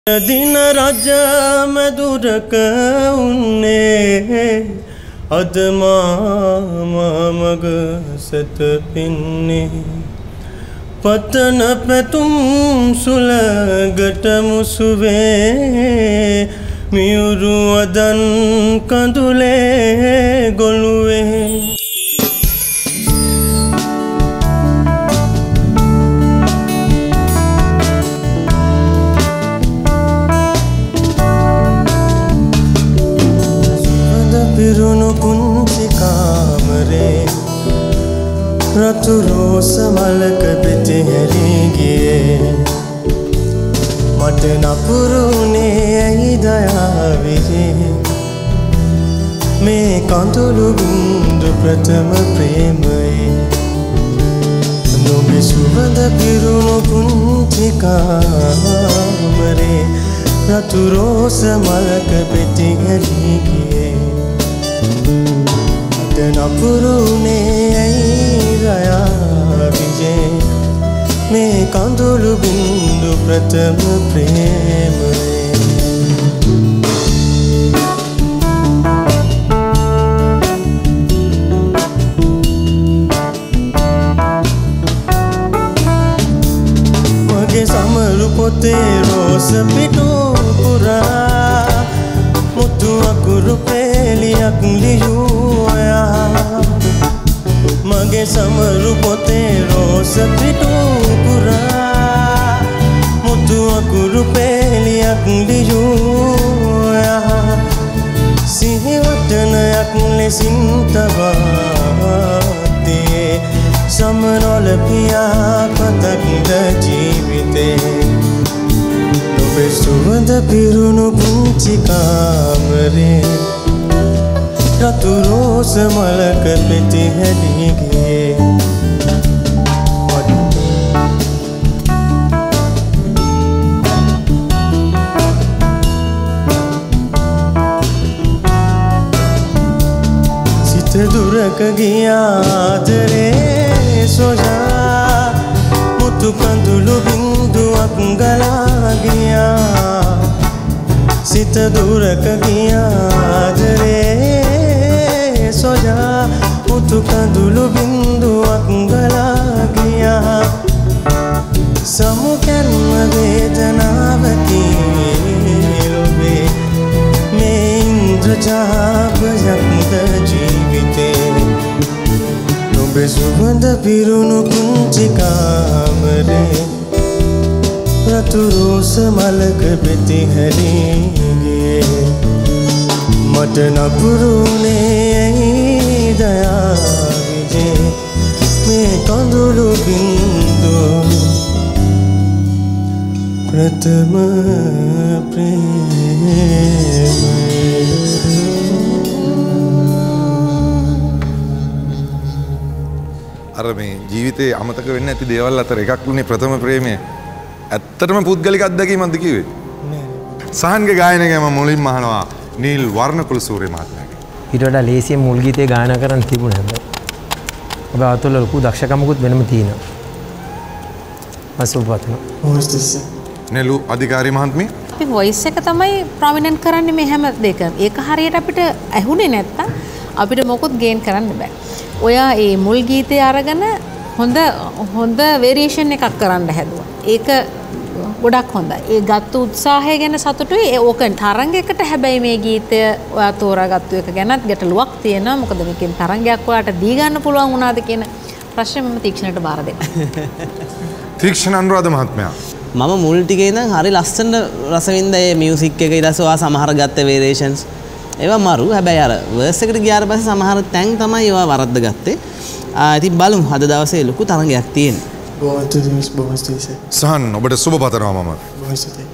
दिन राजा मधुरक उन्ने अदमा मग सत पिन्ने पतन पे तुम सुलगट मुसुवे मियुरु अदन कंदुले गोलुवे पिरुनु कुंची कामरे रतु रोस मलक पिति हरिगिए मट नपुरुने ऐ दया विजे मे कांतुलु बिंदु प्रथम प्रेमये नुबे सुवंद पिरुनु कुंची कामरे रतु रोस मलक पिति हरिगिए नपुरुने ऐ दया विजे मे कांदुलु बिंदु प्रथम प्रेमये मगे समरु पोते रोस पिटु पुरा मुत्तु अकुरु पेलिයක් लियुया मगे समरु पोते रोस पिटु पुरा मुत्तु अकुरु पेलिයක් लियुया සිහි වටනයක් ලෙසින් තබාතේ සමනොල පියා පතක්ද ජීවිතේ ඔබේ සුවඳ පිරුණු පුංචි කාමරේ රතු රෝස මලක පෙති හැඩිගේ සිත දුරක ගියාදරේ සොජා මුතු කඳුළු බින්දුවක් ගලා ගියා සිත දුරක ගියාදරේ සොජා මුතු කඳුළු බින්දුවක් ගලා ගියා සමුකර්ම වේදනාවකි ලොබේ මේ ඉන්ද්‍රජාබයක්ද ජීවිතේ නොබේ සුවඳ පිරුණු කුංචි කාමරේ රතු රෝස මලක පෙති හැරිගේ මට නපුරුනේ ඇයි දයා විජේ මේ කඳුළු බින්දු ප්‍රථම ප්‍රේමය අර මේ ජීවිතේ අමතක වෙන්නේ නැති දේවල් අතර එකක් වුණේ ප්‍රථම ප්‍රේමය. ඇත්තටම පුද්ගලික අත්දැකීමක්ද කිව්වේ? නෑ. සහන්ගේ ගායනය මම මුලින්ම අහනවා නීල් වර්ණකුල සූර්ය මහත්මයාගේ. ඊට වඩා ලේසියෙන් මුල් ගීතේ ගායනා කරන්න තිබුණා හැබැයි. ඔබ අතල ලොකු දක්ෂකමකුත් වෙනම තියෙනවා. අසුබවතන. නෙලු අධිකාරී මහත්මිය. අපි වොයිස් එක තමයි ප්‍රොමිනන්ට් කරන්නේ මේ හැම දෙකම. ඒක හරියට අපිට ඇහුනේ නැත්තම් අපිට මොකොත් ගේන් කරන්න බෑ. ඔයා ඒ මුල් ගීතය අරගෙන හොඳ වේරියේෂන් එකක් කරන්න හැදුවා. ඒක ගොඩක් හොඳයි. ඒ ගත්ත උත්සාහය ගැන සතුටුයි. ඕක තරංගයකට හැබැයි මේ ගීතය ඔයා තෝරාගත්තු එක ගැනත් ගැටලුවක් තියෙනවා. මොකද මේකෙන් තරංගයක් ඔයාලට දී ගන්න පුළුවන් වුණාද කියන ප්‍රශ්නේ මම තීක්ෂණයට බාර දෙනවා. තීක්ෂණ අනුරාධ මහත්මයා. මම මුල් ටිකේ ඉඳන් හරි ලස්සන රසවින්ද ඒ මියුසික් එක ඊට පස්සේ ඔයා සමහර ගත්ත වේරියේෂන්ස් ඒවා මරු. හැබැයි අර වර්ස් එකට ගියාට පස්සේ සමහර තැන් තමයි ඒවා වරද්ද ගත්තේ. ඉතින් බලමු අද දවසේ ලොකු තරංගයක් තියෙනවා. බොහොම ස්තුතියි. සහන් ඔබට සුබ පතනවා මම. බොහොම ස්තුතියි.